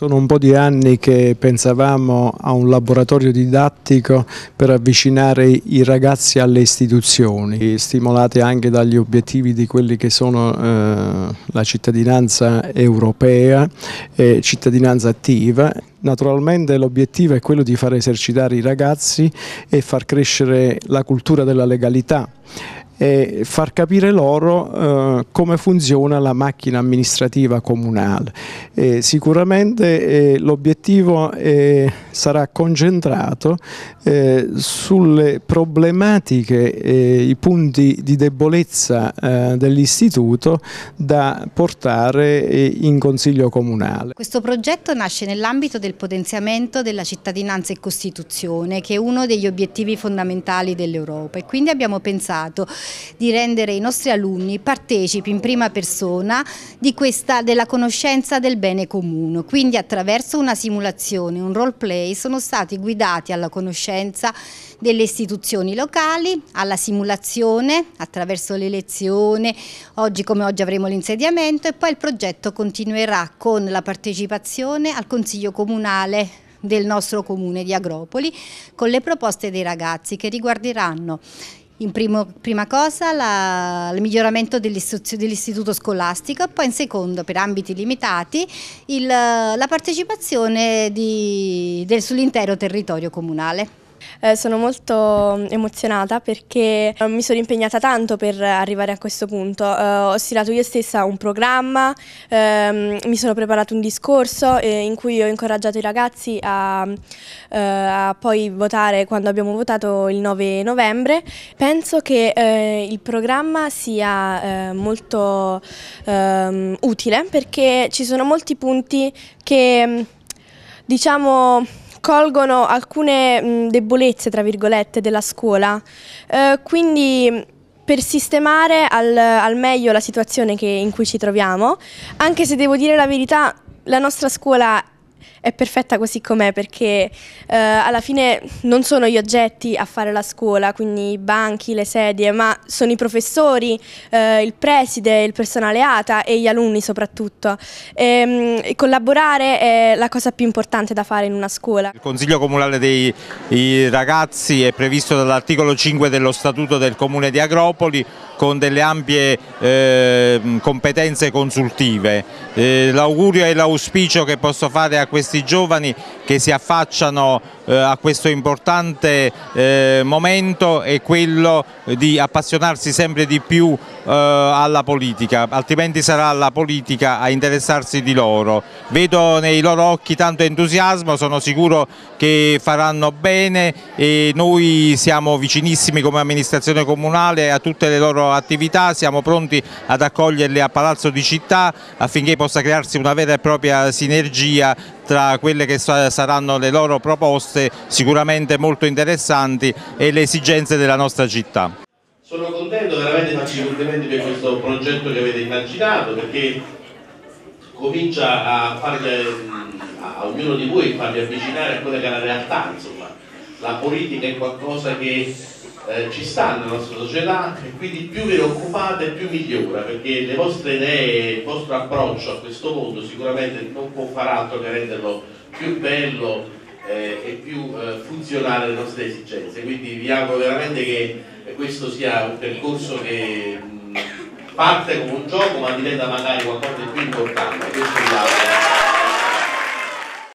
Sono un po' di anni che pensavamo a un laboratorio didattico per avvicinare i ragazzi alle istituzioni, stimolati anche dagli obiettivi di quelli che sono la cittadinanza europea e cittadinanza attiva. Naturalmente l'obiettivo è quello di far esercitare i ragazzi e far crescere la cultura della legalità e far capire loro come funziona la macchina amministrativa comunale. Sicuramente l'obiettivo sarà concentrato sulle problematiche, i punti di debolezza dell'istituto da portare in Consiglio Comunale. Questo progetto nasce nell'ambito del potenziamento della cittadinanza e Costituzione, che è uno degli obiettivi fondamentali dell'Europa, e quindi abbiamo pensato di rendere i nostri alunni partecipi in prima persona della conoscenza del bene comune. Quindi attraverso una simulazione, un role play, sono stati guidati alla conoscenza delle istituzioni locali, alla simulazione attraverso l'elezione, oggi come oggi avremo l'insediamento, e poi il progetto continuerà con la partecipazione al Consiglio Comunale del nostro comune di Agropoli, con le proposte dei ragazzi che riguarderanno prima cosa il miglioramento dell'istituto scolastico, e poi in secondo, per ambiti limitati, la partecipazione sull'intero territorio comunale. Sono molto emozionata perché mi sono impegnata tanto per arrivare a questo punto. Ho stilato io stessa un programma, mi sono preparato un discorso in cui ho incoraggiato i ragazzi a poi votare quando abbiamo votato il 9 novembre. Penso che il programma sia molto utile, perché ci sono molti punti che, diciamo, colgono alcune debolezze, tra virgolette, della scuola, quindi per sistemare al meglio la situazione in cui ci troviamo, anche se devo dire la verità, la nostra scuola è perfetta così com'è, perché alla fine non sono gli oggetti a fare la scuola, quindi i banchi, le sedie, ma sono i professori, il preside, il personale ATA e gli alunni soprattutto. E collaborare è la cosa più importante da fare in una scuola. Il Consiglio Comunale dei Ragazzi è previsto dall'articolo 5 dello Statuto del Comune di Agropoli, con delle ampie competenze consultive. L'augurio e l'auspicio che posso fare a questi giovani che si affacciano a questo importante momento è quello di appassionarsi sempre di più alla politica, altrimenti sarà la politica a interessarsi di loro. Vedo nei loro occhi tanto entusiasmo, sono sicuro che faranno bene e noi siamo vicinissimi come amministrazione comunale a tutte le loro attività, siamo pronti ad accoglierli a Palazzo di Città affinché possa crearsi una vera e propria sinergia tra quelle che saranno le loro proposte, sicuramente molto interessanti, e le esigenze della nostra città. Sono contento, veramente faccio i complimenti per questo progetto che avete immaginato, perché comincia a ognuno di voi farvi avvicinare a quella che è la realtà, insomma. La politica è qualcosa che ci sta nella nostra società, e quindi più ve ne occupate più migliora, perché le vostre idee, il vostro approccio a questo mondo sicuramente non può far altro che renderlo più bello e più funzionale alle nostre esigenze. Quindi vi auguro veramente che questo sia un percorso che parte come un gioco ma diventa magari qualcosa di più importante. Questo vi auguro.